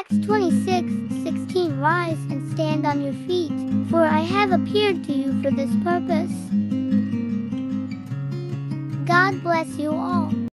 Acts 26:16. Rise and stand on your feet, for I have appeared to you for this purpose. God bless you all.